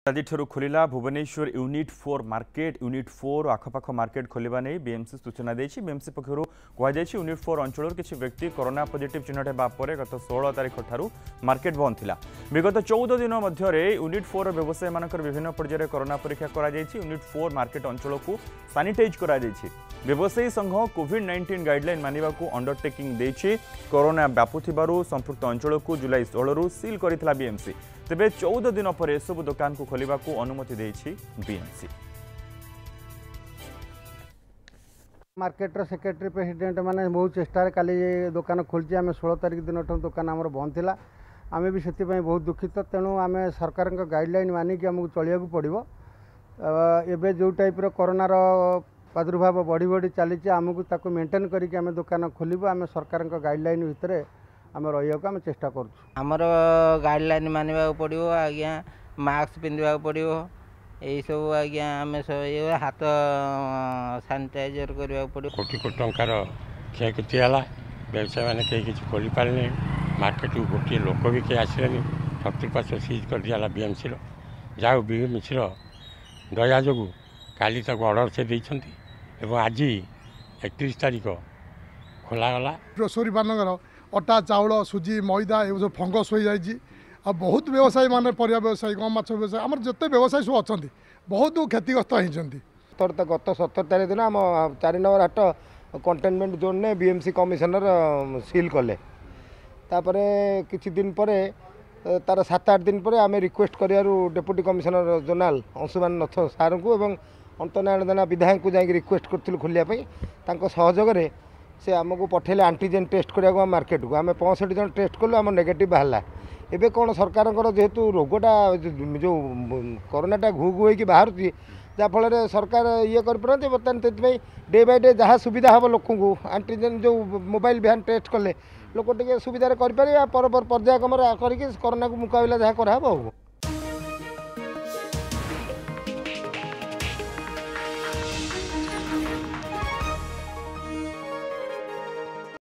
आज खोलिला Bhubaneswar unit 4 market unit 4 आखपाख मार्केट खोलिबा नहीं बीएमसी सूचना देछि। बीएमसी पक्षरु कहुଯାଇଛି यूनिट 4 अंचल किसी व्यक्ति कोरोना पॉजिटिव चिन्हट हेबा परे गत 16 तारिख ठारू मार्केट बंद थिला। विगत 14 दिन मध्य यूनिट 4 व्यवसायी मानकर विभिन्न पर्यायर कोरोना परीक्षा करा जायछि। यूनिट 4 मार्केट अंचल को सैनिटाइज करा जायछि। व्यवसायी संघ कोविड-19 गाइडलाइन मानिबा को अंडरटेकिंग देछि। कोरोना व्यापुथिबारु संपृक्त अंचल को जुलाई 16 रु सील करितला बीएमसी। तेबे 14 दिन पर सब दुकान को खोलिबा को अनुमति देछि बीएमसी। मार्केट सेक्रेटरी प्रेसिडेंट माने बहुत चेष्टा काली दुकान खोलछि। आम 16 तारिख दिन दुकान आम बंद थिला। आम भी से बहुत दुखित। तेणु आम सरकार गाइडलाइन मानिक आमको चलिया पड़ो। एबे जो टाइप कोरोनार प्रादुर्भाव बढ़ी बढ़ी चली आमको मेंटेन करके आम दुकान खोलू। आम सरकार गाइडलाइन भितर आम रहा आम चेष्टा कर गाइडलाइन मानवा पड़ो। आज्ञा मास्क पिंधा पड़ो। यही सब आज्ञा आम हाथ सानिटाइजर करने पड़ो। कोटी कोटी टंकार क्षयक्षति है। व्यवसाय मैंने कहीं किसी खोली पारे। मार्केट को गोटे लोक भी कहीं आसले। चतुर्पाश सीज कर दिया बीएमसी जाओ बीएमसी दया जो काली ऑर्डर से देती आज 31 तारिख खोलागला। ग्रोसरी मानकर अटा चाउल सुजी मैदा ये सब फंगस हो जाए। बहुत व्यवसायी मान परिया व्यवसायी गम माछ व्यवसायी आम जिते व्यवसायी सब अच्छा बहुत क्षतिग्रस्त होती। गत 17 तारिख दिन आम 4 नंबर हाट कंटेनमेंट जोन ने बीएमसी कमिशनर सील कले। किछि दिन पर तार 7-8 दिन पर आम रिक्वेस्ट करूँ deputy commissioner zonal Anshuman Nath sir को एवं अंतनारायण जेना विधायक को जाकि रिक्वेस्ट करूँ खोलियापी सहयोग से आमको पठेले एंटीजेन टेस्ट करा मार्केट को। आम 65 जन टेस्ट कलु आम नेगेटिव बाहर। एबे कौन सरकार जेहेतु रोगटा जो कोरोनाटा घु घु होगी बाहर जाफल सरकार ये कर बर्तमान डे बाय डे जहाँ सुविधा हम लोक को एंटीजेन जो मोबाइल भ्यान टेस्ट कले लोक टे सुविधा कर पर्यायक्रम कोरोना को मुकाबला जहाँ कराव।